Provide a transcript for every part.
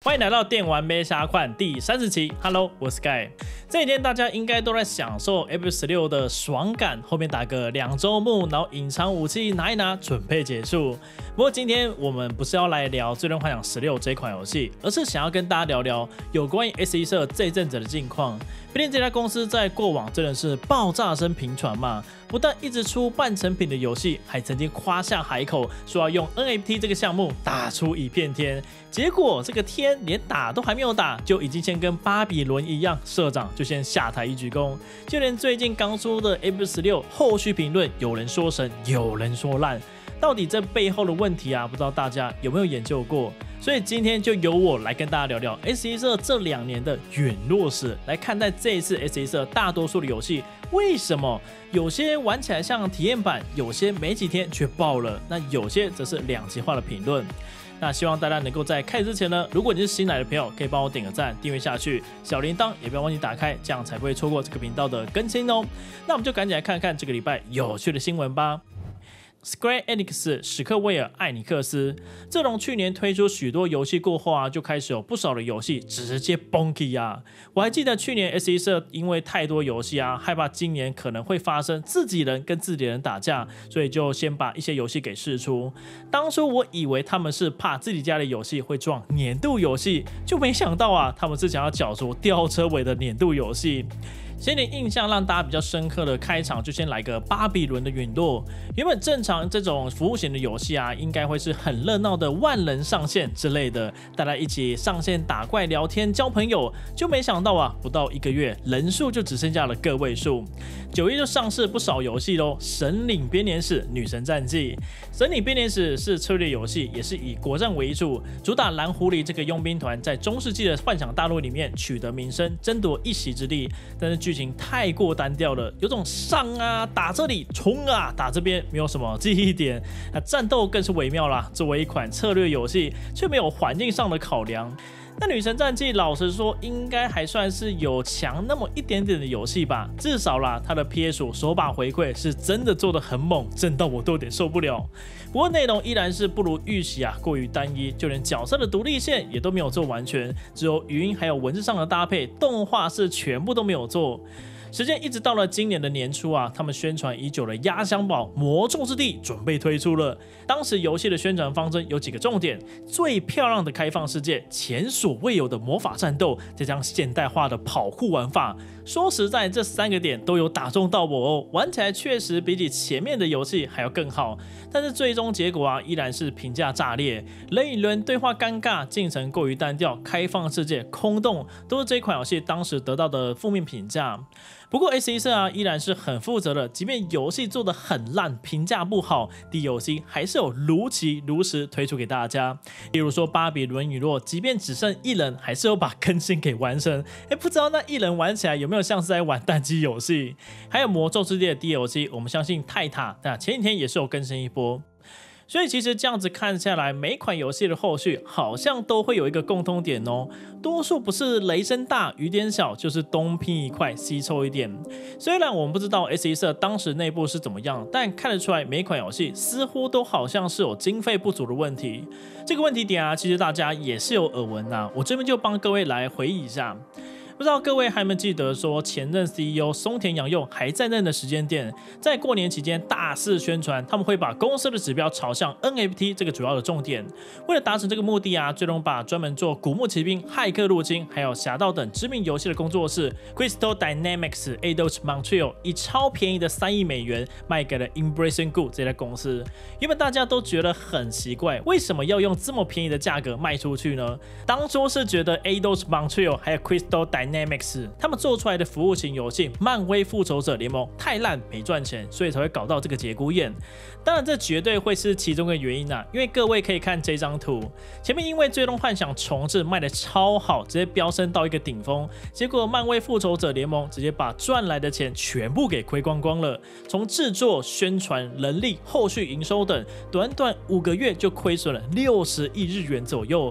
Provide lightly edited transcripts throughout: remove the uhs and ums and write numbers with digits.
欢迎来到电玩咩瞎款第30期 ，Hello， 我是 Sky。这几天大家应该都在享受 F16 的爽感，后面打个2周目，然后隐藏武器拿一拿，准备结束。不过今天我们不是要来聊《最终幻想16》这款游戏，而是想要跟大家聊聊有关于 SE 社这一阵子的近况。毕竟这家公司在过往真的是爆炸声频传嘛，不但一直出半成品的游戏，还曾经夸下海口说要用 NFT 这个项目打出一片天。结果这个天连打都还没有打，就已经先跟巴比伦一样，社长就先下台一鞠躬。就连最近刚出的 F16 后续评论，有人说神，有人说烂，到底这背后的问题啊，不知道大家有没有研究过？所以今天就由我来跟大家聊聊 SE 社这2年的陨落史，来看待这一次 SE 社大多数的游戏为什么有些玩起来像体验版，有些没几天却爆了，那有些则是2极化的评论。那希望大家能够在开始之前呢，如果你是新来的朋友，可以帮我点个赞，订阅下去，小铃铛也不要忘记打开，这样才不会错过这个频道的更新哦。那我们就赶紧来看看这个礼拜有趣的新闻吧。Square Enix 史克威尔艾尼克斯自从去年推出许多游戏过后啊，就开始有不少的游戏直接崩起啊。我还记得去年 SE 社因为太多游戏啊，害怕今年可能会发生自己人跟自己人打架，所以就先把一些游戏给释出。当初我以为他们是怕自己家的游戏会撞年度游戏，就没想到啊，他们是想要角逐吊车尾的年度游戏。先点印象让大家比较深刻的开场，就先来个巴比伦的陨落。原本正常这种服务型的游戏啊，应该会是很热闹的万人上线之类的，大家一起上线打怪聊天交朋友，就没想到啊，不到1个月人数就只剩下了个位数。9月就上市不少游戏咯，神领编年史、女神战记。神领编年史是策略游戏，也是以国战为主，主打蓝狐狸这个佣兵团在中世纪的幻想大陆里面取得名声，争夺一席之地。但是剧情太过单调了，有种上啊打这里，冲啊打这边，没有什么记忆点。那战斗更是微妙啦，作为一款策略游戏，却没有环境上的考量。那女神战记老实说，应该还算是有强那么一点点的游戏吧，至少啦，它的 PS5 手把回馈是真的做得很猛，震到我都有点受不了。不过内容依然是不如预期啊，过于单一，就连角色的独立线也都没有做完全，只有语音还有文字上的搭配，动画是全部都没有做。时间一直到了今年的年初啊，他们宣传已久的压箱宝魔咒之地准备推出了。当时游戏的宣传方针有几个重点：最漂亮的开放世界，前所未有的魔法战斗，再加上现代化的跑酷玩法。说实在，这3个点都有打中到我哦，玩起来确实比起前面的游戏还要更好。但是最终结果啊，依然是评价炸裂，人与人对话尴尬，进程过于单调，开放世界空洞，都是这款游戏当时得到的负面评价。不过 SE 社啊依然是很负责的，即便游戏做得很烂，评价不好 ，DLC 还是有如期如实推出给大家。例如说巴比伦陨落，即便只剩1人，还是有把更新给完成。不知道那1人玩起来有没有像是在玩单机游戏？还有魔咒之地的 DLC， 我们相信泰塔前几天也是有更新一波。所以其实这样子看下来，每款游戏的后续好像都会有一个共通点哦，多数不是雷声大雨点小，就是东拼一块西凑一点。虽然我们不知道 SE 社当时内部是怎么样，但看得出来每款游戏似乎都好像是有经费不足的问题。这个问题点啊，其实大家也是有耳闻啊，我这边就帮各位来回忆一下。不知道各位还有没有记得说，前任 CEO 松田洋佑还在任的时间点，在过年期间大肆宣传，他们会把公司的指标朝向 NFT 这个主要的重点。为了达成这个目的啊，最终把专门做古墓奇兵、骇客入侵还有侠盗等知名游戏的工作室 Crystal Dynamics Eidos Montreal 以超便宜的3亿美元卖给了 Embracing Good 这家公司。原本大家都觉得很奇怪，为什么要用这么便宜的价格卖出去呢？当初是觉得 Eidos Montreal 还有 Crystal Dynamics 他们做出来的服务型游戏《漫威复仇者联盟》太烂没赚钱，所以才会搞到这个节骨眼。当然，这绝对会是其中的原因啊，因为各位可以看这张图，前面因为《最终幻想重置》卖的超好，直接飙升到一个顶峰，结果漫威复仇者联盟直接把赚来的钱全部给亏光光了，从制作、宣传、人力、后续营收等，短短5个月就亏损了60亿日元左右。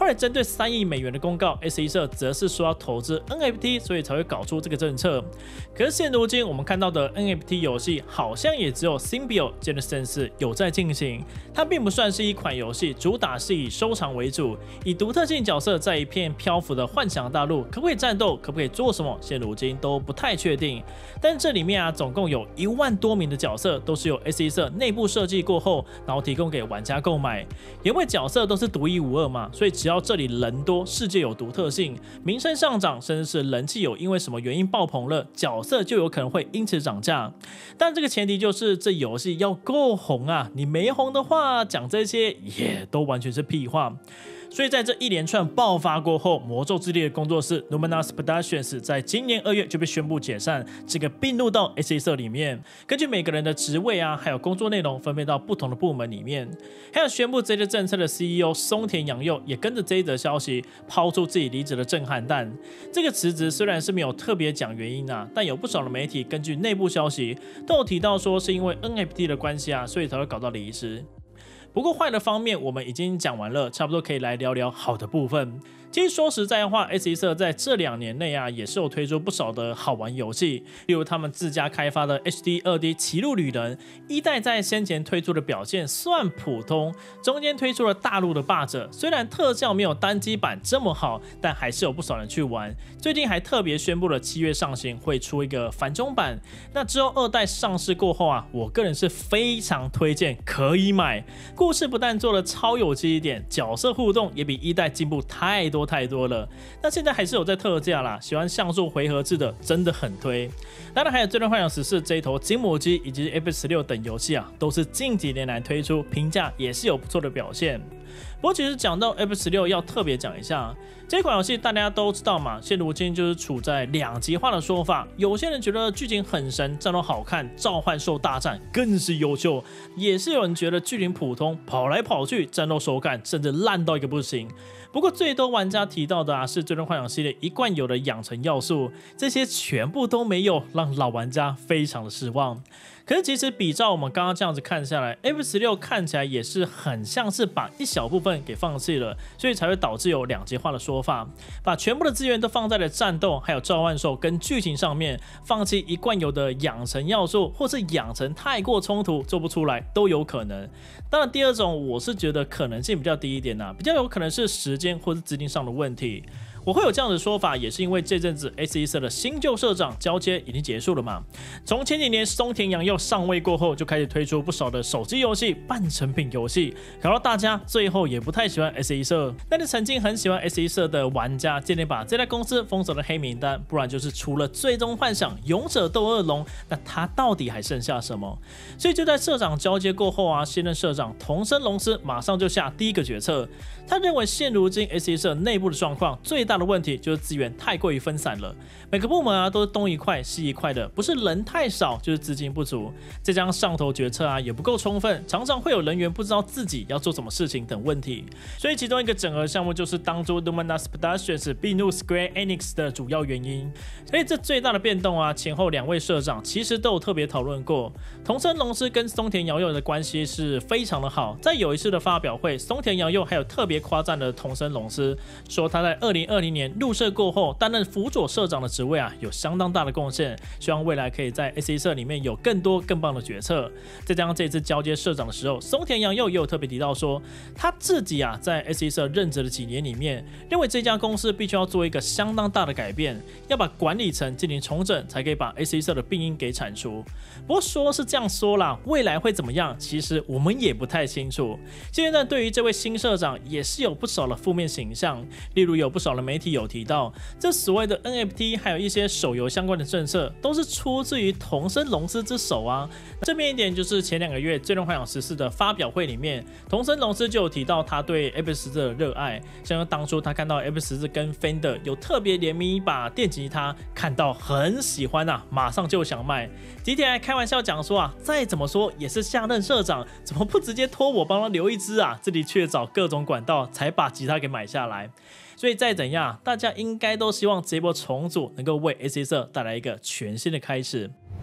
后来针对3亿美元的公告 ，SE 社则是说要投资 NFT， 所以才会搞出这个政策。可是现如今我们看到的 NFT 游戏好像也只有 Symbiote、Genesis 有在进行，它并不算是一款游戏，主打是以收藏为主，以独特性角色在一片漂浮的幻想大陆，可不可以战斗，可不可以做什么，现如今都不太确定。但这里面总共有1万多名的角色，都是由 SE 社内部设计过后，然后提供给玩家购买。因为角色都是独一无二嘛，所以只要这里人多，世界有独特性，名声上涨，甚至是人气有因为什么原因爆棚了，角色就有可能会因此涨价。但这个前提就是这游戏要够红啊，你没红的话，讲这些也都完全是屁话。所以在这一连串爆发过后，魔咒之力的工作室 Luminous Productions 在今年2月就被宣布解散，这个并入到 SE 社里面。根据每个人的职位还有工作内容分配到不同的部门里面。还有宣布这些政策的 CEO 松田洋佑也跟着这一则消息抛出自己离职的震撼弹。这个辞职虽然是没有特别讲原因但有不少的媒体根据内部消息都有提到说是因为 NFT 的关系所以才会搞到离职。不过坏的方面我们已经讲完了，差不多可以来聊聊好的部分。其实说实在话 ，SE 社在这2年内也是有推出不少的好玩游戏，例如他们自家开发的 HD2D 歧路旅人1代在先前推出的表现算普通，中间推出了大陆的霸者，虽然特效没有单机版这么好，但还是有不少人去玩。最近还特别宣布了7月上行会出一个繁中版，那之后2代上市过后我个人是非常推荐可以买。故事不但做了超有记忆点，角色互动也比1代进步太多了。那现在还是有在特价啦，喜欢像素回合制的真的很推。当然还有最终幻想14这一头金母鸡以及 F16 等游戏都是近几年来推出，评价也是有不错的表现。不过其实讲到 F16 要特别讲一下，这款游戏大家都知道嘛，现如今就是处在2极化的说法。有些人觉得剧情很神，战斗好看，召唤兽大战更是优秀，也是有人觉得剧情普通，跑来跑去，战斗手感甚至烂到一个不行。不过最多玩家提到的是最终幻想系列一贯有的养成要素，这些全部都没有，让老玩家非常的失望。可是其实比照我们刚刚这样子看下来 ，F16 看起来也是很像是把一小部分给放弃了，所以才会导致有2极化的说法，把全部的资源都放在了战斗、还有召唤兽跟剧情上面，放弃一贯有的养成要素，或是养成太过冲突做不出来都有可能。当然，第二种我是觉得可能性比较低一点比较有可能是时间或是资金上的问题。我会有这样的说法，也是因为这阵子 SE 社的新旧社长交接已经结束了嘛。从前几年松田洋佑上位过后，就开始推出不少的手机游戏、半成品游戏，搞到大家最后也不太喜欢 SE 社。但是曾经很喜欢 SE 社的玩家，渐渐把这家公司封锁了黑名单，不然就是除了最终幻想、勇者斗恶龙，那他到底还剩下什么？所以就在社长交接过后新任社长桐生龙司马上就下第一个决策，他认为现如今 SE 社内部的状况最大的问题就是资源太过于分散了，每个部门都是东一块西一块的，不是人太少就是资金不足，再加上上头决策也不够充分，常常会有人员不知道自己要做什么事情等问题。所以其中一个整合项目就是当初 Luminous Productions 并入 Square Enix 的主要原因。所以这最大的变动前后2位社长其实都有特别讨论过。桐生龙司跟松田洋佑的关系是非常的好，在有一次的发表会，松田洋佑还有特别夸赞了桐生龙司，说他在2020年入社过后担任辅佐社长的职位有相当大的贡献，希望未来可以在 SE 社里面有更多更棒的决策。再加上这次交接社长的时候，松田洋佑也有特别提到说，他自己在 SE 社任职的几年里面，认为这家公司必须要做一个相当大的改变，要把管理层进行重整，才可以把 SE 社的病因给铲除。不过说是这样说啦，未来会怎么样，其实我们也不太清楚。现在对于这位新社长也是有不少的负面形象，例如有不少的媒体有提到，这所谓的 NFT 还有一些手游相关的政策，都是出自于桐生龙司之手正面一点就是前2个月最终幻想14的发表会里面，桐生龙司就有提到他对 F14 的热爱，像当初他看到 F14 跟 Fender 有特别联名一把电吉他，看到很喜欢马上就想买。吉田还开玩笑讲说再怎么说也是下任社长，怎么不直接托我帮他留一支这里却找各种管道才把吉他给买下来。所以再怎样，大家应该都希望这波重组能够为 SE 社带来一个全新的开始。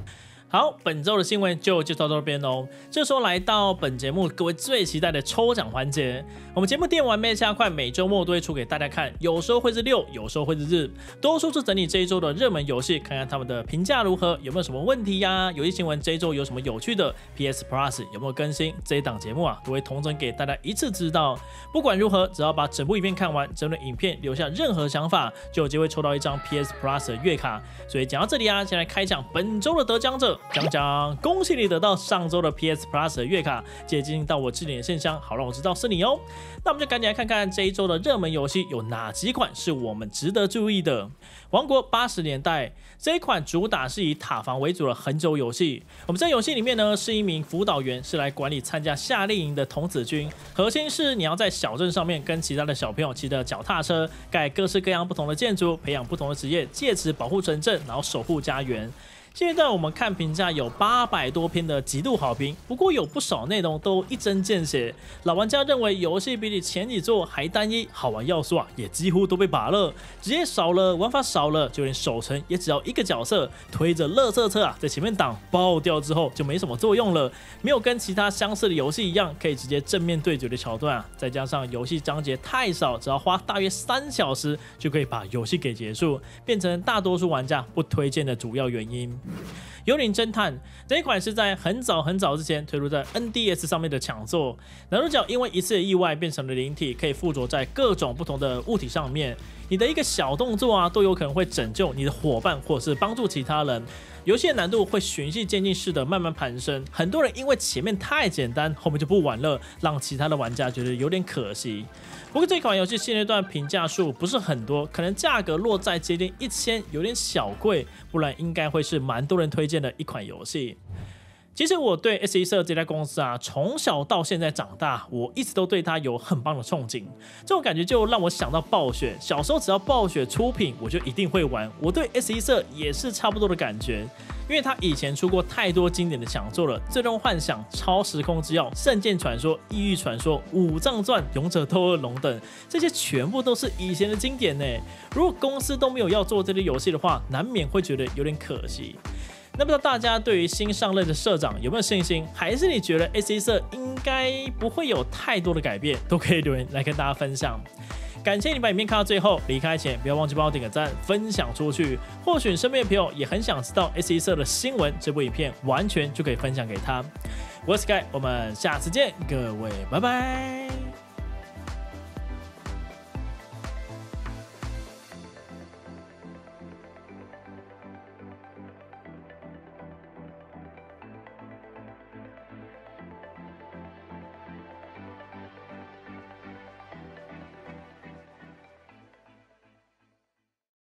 好，本周的新闻就介绍到这边哦。这时候来到本节目各位最期待的抽奖环节。我们节目电玩妹加快每周末都会出给大家看，有时候会是6，有时候会是日，多数是整理这一周的热门游戏，看看他们的评价如何，有没有什么问题呀？游戏新闻这一周有什么有趣的 PS Plus 有没有更新？这一档节目啊，都会统整给大家一次知道。不管如何，只要把整部影片看完，针对影片留下任何想法，就有机会抽到一张 PS Plus 的月卡。所以讲到这里啊，先来开奖本周的得奖者。讲，恭喜你得到上周的 PS Plus 的月卡，接进到我置顶的信箱，好让我知道是你哦。那我们就赶紧来看看这一周的热门游戏有哪几款是我们值得注意的。王国80年代这一款主打是以塔防为主的横轴游戏。我们在游戏里面呢，是一名辅导员，是来管理参加夏令营的童子军。核心是你要在小镇上面跟其他的小朋友骑着脚踏车，盖各式各样不同的建筑，培养不同的职业，借此保护城镇，然后守护家园。现在我们看评价有800多篇的极度好评，不过有不少内容都一针见血。老玩家认为游戏比起前几作还单一，好玩要素啊也几乎都被拔了，职业少了，玩法少了，就连守城也只要一个角色推着垃圾车啊在前面挡，爆掉之后就没什么作用了，没有跟其他相似的游戏一样可以直接正面对决的桥段啊。再加上游戏章节太少，只要花大约3小时就可以把游戏给结束，变成大多数玩家不推荐的主要原因。幽灵侦探这一款是在很早之前推出在 NDS 上面的强作，男主角因为一次的意外变成了灵体，可以附着在各种不同的物体上面，你的一个小动作啊都有可能会拯救你的伙伴或者是帮助其他人。游戏的难度会循序渐进式的慢慢攀升，很多人因为前面太简单，后面就不玩了，让其他的玩家觉得有点可惜。不过这款游戏现阶段评价数不是很多，可能价格落在接近1000，有点小贵，不然应该会是蛮多人推荐的一款游戏。其实我对 SE 社这家公司啊，从小到现在长大，我一直都对它有很棒的憧憬。这种感觉就让我想到暴雪，小时候只要暴雪出品，我就一定会玩。我对 SE 社也是差不多的感觉，因为它以前出过太多经典的强作了，《最终幻想》、《超时空之钥》、《圣剑传说》、《异域传说》、《武藏传》、《勇者斗恶龙》等，这些全部都是以前的经典呢。如果公司都没有要做这类游戏的话，难免会觉得有点可惜。那不知道大家对于新上任的社长有没有信心？还是你觉得 SE 社应该不会有太多的改变？都可以留言来跟大家分享。感谢你把影片看到最后，离开前不要忘记帮我点个赞，分享出去。或许身边的朋友也很想知道 SE 社的新闻，这部影片完全就可以分享给他。我是 Sky， 我们下次见，各位拜拜。